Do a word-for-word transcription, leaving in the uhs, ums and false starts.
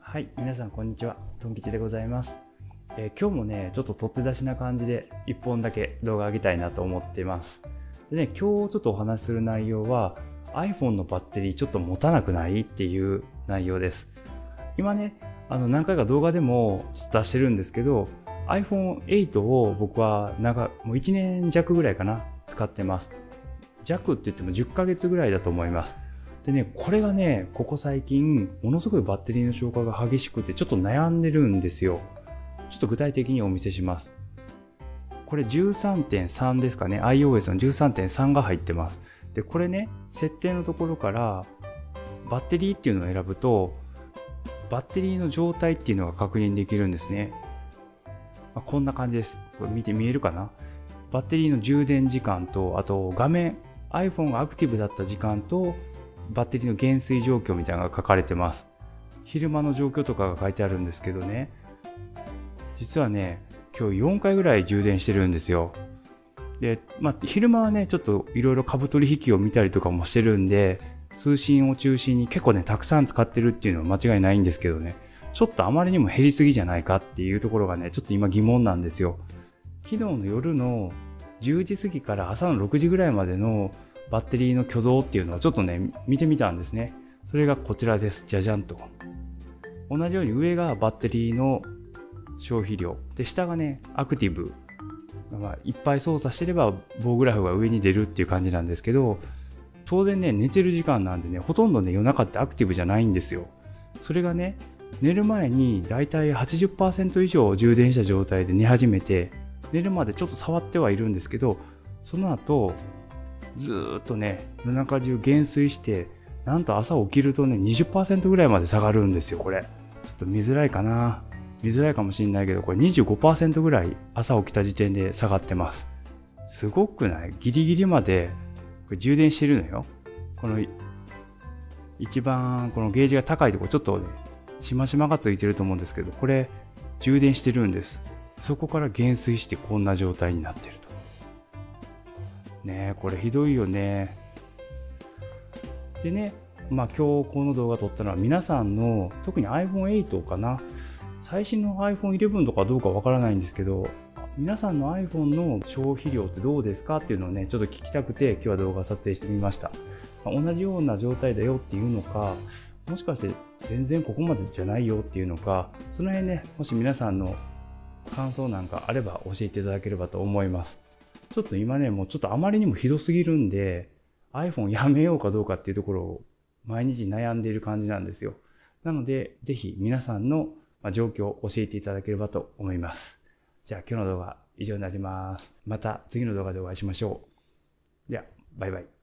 はい、皆さんこんにちは。トン吉でございます。えー今日もね、ちょっと取って出しな感じでいっぽんだけ動画上げたいなと思っています。でね、今日ちょっとお話しする内容は iPhone のバッテリーちょっと持たなくないっていう内容です。今ね、あの何回か動画でもちょっと出してるんですけど、アイフォンエイト を僕は長もういちねん弱ぐらいかな使ってます。弱って言ってもじゅっかげつぐらいだと思います。でね、これがね、ここ最近、ものすごいバッテリーの消化が激しくて、ちょっと悩んでるんですよ。ちょっと具体的にお見せします。これ じゅうさんてんさん ですかね。iOS の じゅうさんてんさん が入ってます。で、これね、設定のところから、バッテリーっていうのを選ぶと、バッテリーの状態っていうのが確認できるんですね。まあ、こんな感じです。これ見て見えるかな？バッテリーの充電時間と、あと画面、iPhone がアクティブだった時間と、バッテリーの減衰状況みたいなのが書かれてます。昼間の状況とかが書いてあるんですけどね。実はね、今日よんかいぐらい充電してるんですよ。で、まあ、昼間はね、ちょっといろいろ株取引を見たりとかもしてるんで、通信を中心に結構ね、たくさん使ってるっていうのは間違いないんですけどね、ちょっとあまりにも減りすぎじゃないかっていうところがね、ちょっと今疑問なんですよ。昨日の夜のじゅうじ過ぎから朝のろくじぐらいまでのバッテリーの挙動っていうのはちょっとね、見てみたんですね。それがこちらです。じゃじゃんと。同じように上がバッテリーの消費量。で、下がね、アクティブ。まあ、いっぱい操作してれば棒グラフが上に出るっていう感じなんですけど、当然ね、寝てる時間なんでね、ほとんどね、夜中ってアクティブじゃないんですよ。それがね、寝る前にだいたい はちじゅっパーセント 以上充電した状態で寝始めて、寝るまでちょっと触ってはいるんですけど、その後、ずーっとね、夜中中減衰して、なんと朝起きるとね、にじゅっパーセント ぐらいまで下がるんですよ、これ。ちょっと見づらいかな。見づらいかもしれないけど、これ にじゅうごパーセント ぐらい朝起きた時点で下がってます。すごくない？ギリギリまでこれ充電してるのよ。この一番このゲージが高いところちょっとね、しましまがついてると思うんですけど、これ充電してるんです。そこから減衰してこんな状態になってると。ねえ、これひどいよね。でね、まあ今日この動画撮ったのは皆さんの、特に アイフォンエイト かな。最新の アイフォンイレブン とかどうかわからないんですけど、皆さんの iPhone の消費量ってどうですかっていうのをね、ちょっと聞きたくて今日は動画撮影してみました。まあ同じような状態だよっていうのか、もしかして全然ここまでじゃないよっていうのか、その辺ね、もし皆さんの感想なんかあれば教えていただければと思います。ちょっと今ね、もうちょっとあまりにもひどすぎるんで、iPhone やめようかどうかっていうところを毎日悩んでいる感じなんですよ。なので、ぜひ皆さんの状況を教えていただければと思います。じゃあ今日の動画以上になります。また次の動画でお会いしましょう。では、バイバイ。